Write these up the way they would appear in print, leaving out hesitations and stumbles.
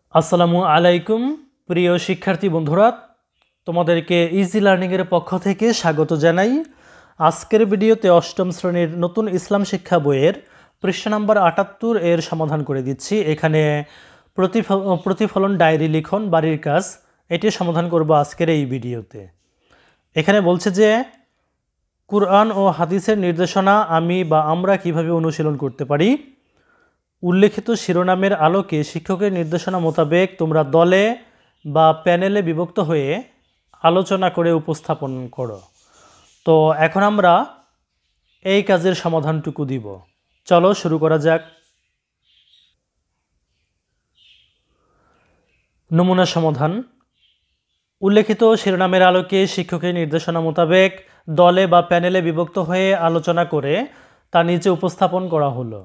আসসালামু আলাইকুম প্রিয় শিক্ষার্থী বন্ধুরা, তোমাদেরকে ইজি লার্নিংয়ের পক্ষ থেকে স্বাগত জানাই। আজকের ভিডিওতে অষ্টম শ্রেণীর নতুন ইসলাম শিক্ষা বইয়ের পৃষ্ঠা নাম্বার ৭৮ এর সমাধান করে দিচ্ছি। এখানে প্রতিফলন ডায়েরি লিখন বাড়ির কাজ, এটি সমাধান করব আজকের এই ভিডিওতে। এখানে বলছে যে কুরআন ও হাদিসের নির্দেশনা আমি বা আমরা কিভাবে অনুশীলন করতে পারি। উল্লেখিত শিরোনামের আলোকে শিক্ষকের নির্দেশনা মোতাবেক তোমরা দলে বা প্যানেলে বিভক্ত হয়ে আলোচনা করে উপস্থাপন করো। তো এখন আমরা এই কাজের সমাধানটুকু দিব। চলো শুরু করা যাক। নমুনা সমাধান। উল্লেখিত শিরোনামের আলোকে শিক্ষকের নির্দেশনা মোতাবেক দলে বা প্যানেলে বিভক্ত হয়ে আলোচনা করে তা নিচে উপস্থাপন করা হলো।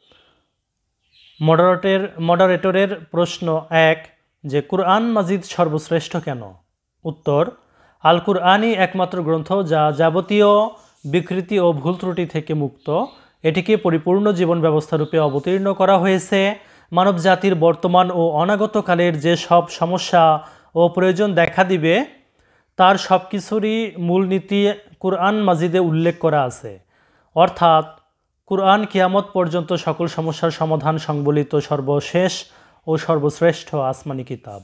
মডারেটরের প্রশ্ন ১, যে কুরআন মাজিদ সর্বশ্রেষ্ঠ কেন? উত্তর, আল কুরআনই একমাত্র গ্রন্থ যা যাবতীয় বিকৃতি ও ভুল ত্রুটি থেকে মুক্ত। এটিকে পরিপূর্ণ জীবন ব্যবস্থা রূপে অবতীর্ণ করা হয়েছে। মানব জাতির বর্তমান ও অনাগত কালের যে সব সমস্যা ও প্রয়োজন দেখা দিবে তার সব কিছুরই মূলনীতি কুরআন মাজিদে উল্লেখ করা আছে। অর্থাৎ কুরআন কিয়ামত পর্যন্ত সকল সমস্যার সমাধান সংবলিত সর্বশেষ ও সর্বশ্রেষ্ঠ আসমানি কিতাব।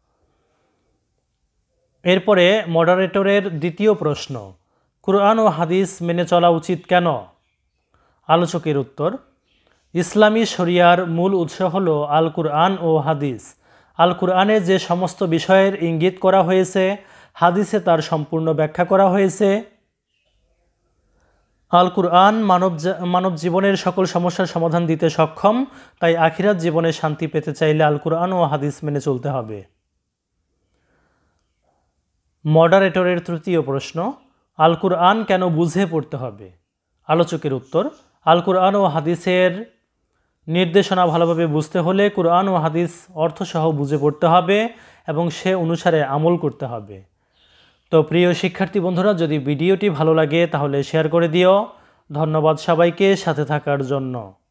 এরপরে মডারেটরের দ্বিতীয় প্রশ্ন, কুরআন ও হাদিস মেনে চলা উচিত কেন? আলোচকের উত্তর, ইসলামী শরিয়ার মূল উৎস হলো আল কুরআন ও হাদিস। আল কুরআনে যে সমস্ত বিষয়ের ইঙ্গিত করা হয়েছে, হাদিসে তার সম্পূর্ণ ব্যাখ্যা করা হয়েছে। আল কুরআন মানব জীবনের সকল সমস্যার সমাধান দিতে সক্ষম। তাই আখিরাত জীবনে শান্তি পেতে চাইলে আল কুরআন ও হাদিস মেনে চলতে হবে। মডারেটরের তৃতীয় প্রশ্ন, আল কুরআন কেন বুঝে পড়তে হবে? আলোচকের উত্তর, আল কুরআন ও হাদিসের নির্দেশনা ভালোভাবে বুঝতে হলে কুরআন ও হাদিস অর্থসহ বুঝে পড়তে হবে এবং সে অনুসারে আমল করতে হবে। তো প্রিয় শিক্ষার্থী বন্ধুরা, যদি ভিডিওটি ভালো লাগে তাহলে শেয়ার করে দিও। ধন্যবাদ সবাইকে সাথে থাকার জন্য।